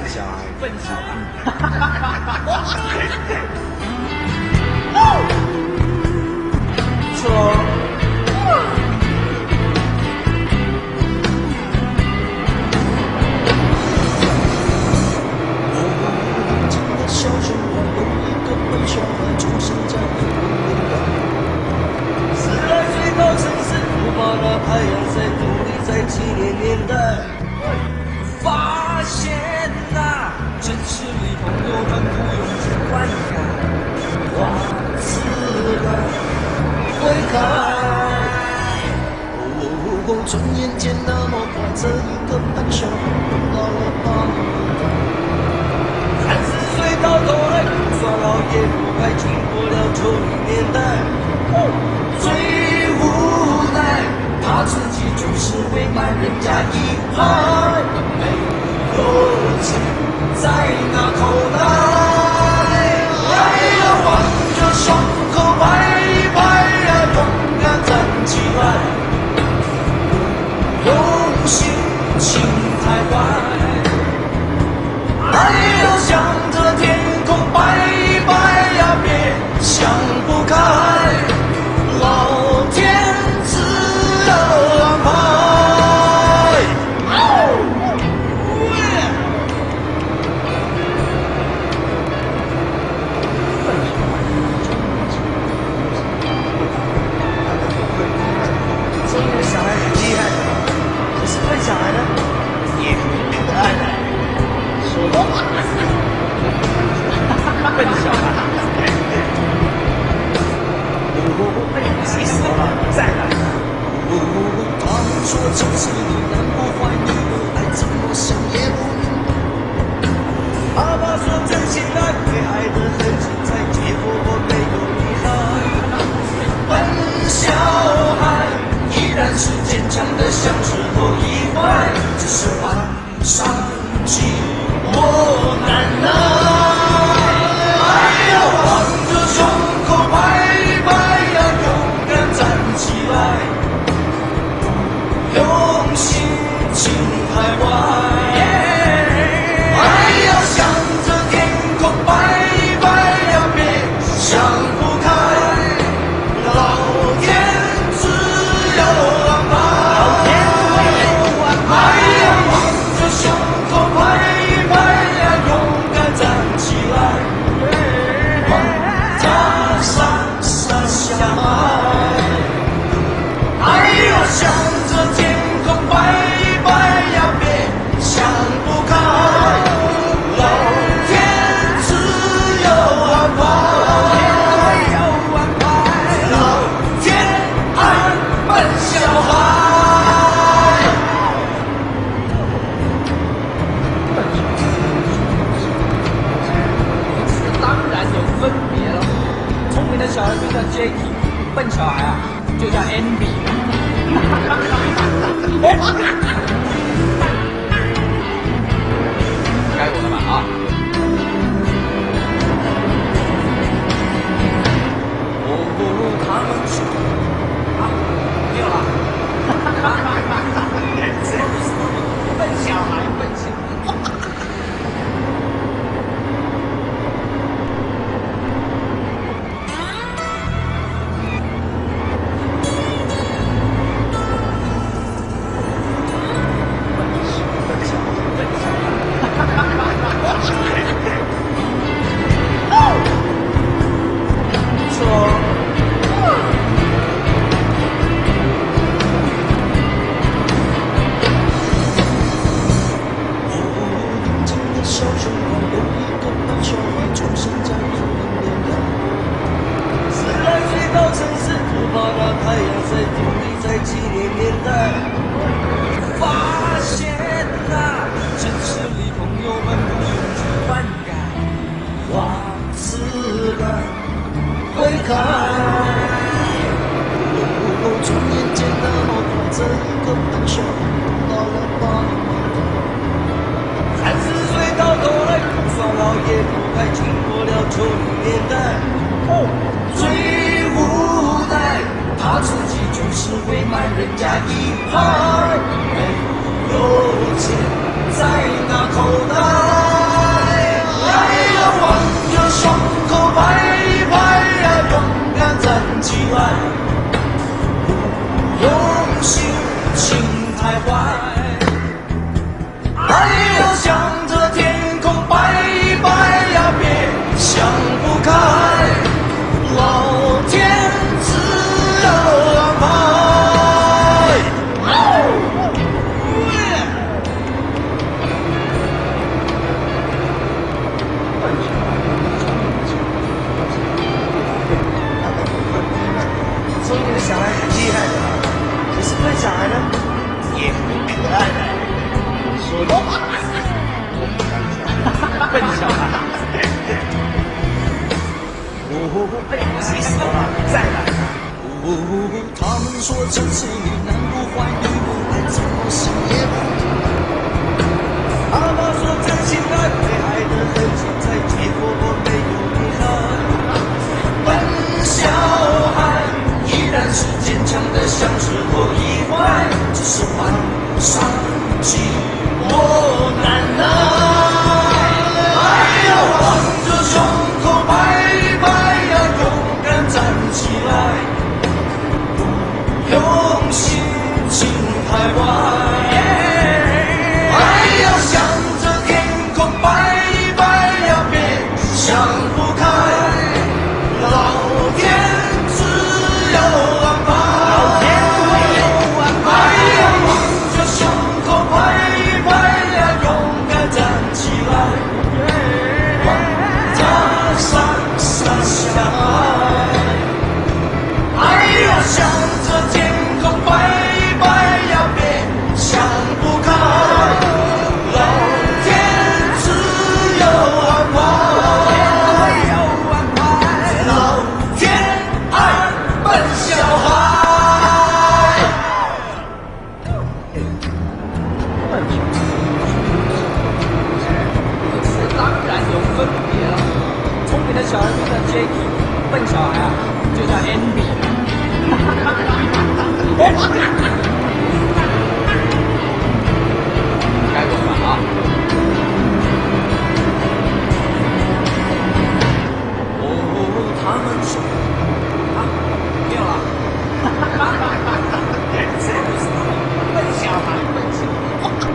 小孩，笨小孩。错。 小时候有一个笨小孩，出生在2000年。12岁到城市，不怕那太阳晒，努力在70年代。发现那城市里朋友们不用去灌溉，花自然会开。转眼间那么快，这一个笨小孩到了8年代。30岁到头来，不算老也不该经过了90年代。最无奈，他自己就是为满人家一拍，没有钱在那口袋。哎呀，望着胸口拍一拍呀，勇敢站起来，用心情开怀。哎呀，向着天空拜一拜呀，别想不开，老天自有安排。 这个小孩很厉害的，可是笨小孩呢，也很可爱的。说的笨小孩，气死我了！再来！ 他们说城市里男不坏女不爱，怎么想也不明白。爸爸说真心爱会爱得很精彩，结果我没有厉害。笨小孩依然是坚强的像石头一块，只是晚上寂寞难耐。哎呀，望着胸口拍一拍呀，勇敢站起来，用心情开怀。哎呀，向着天空拍一拍呀，别想不开，老天自有安排。哎呀，望着胸口拍一拍呀，勇敢站起来，望他闪闪相爱。哎呀，向着天空拍一拍呀，别想不开，老天自有安排。老天爱笨小孩。 这当然有分别了。聪明的小孩就叫 Jacky， 笨小孩啊就叫 Andy。该我了吧啊！ 他们说啊，没有了。笨小孩，笨小孩。 小时候有一个笨小孩，出生在2000年代。12岁到城市，不怕那太阳晒，努力在70年代。发现那城市里朋友们不用去灌溉，花自然会开。转眼间那么快，这一个笨小孩到了8年代。30岁到头来，不算老也不该经过了90年代。最无奈，他自己就是为满人家一拍，没有钱在那口袋。 气死了！再来！ 他们说城市里男不坏女不爱，怎么想也不明。爸爸说真心爱被爱的很精彩，结果我没有遗憾。笨小孩依然是坚强的，像是我一块，只是换上寂寞难耐。哎呀，望着胸口拍一拍呀，勇敢站起来，不用心情太坏。哎呀，向着天空摆一摆呀，别想不开，老天自有安排。哎呀，望着胸口拍一拍呀，勇敢站起来，望着闪闪下海。哎呀，向着天空摆一摆呀，别想不开，老天自有安排，老天爱笨小孩。 这当然有分别了。聪明的小孩就叫 Jacky， 笨小孩啊就叫 Andy。该我了啊！ 他们说啊，没有了。这就是笨小孩，笨小孩。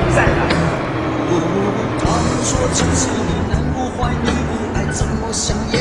城市里男不坏女不爱，怎么想也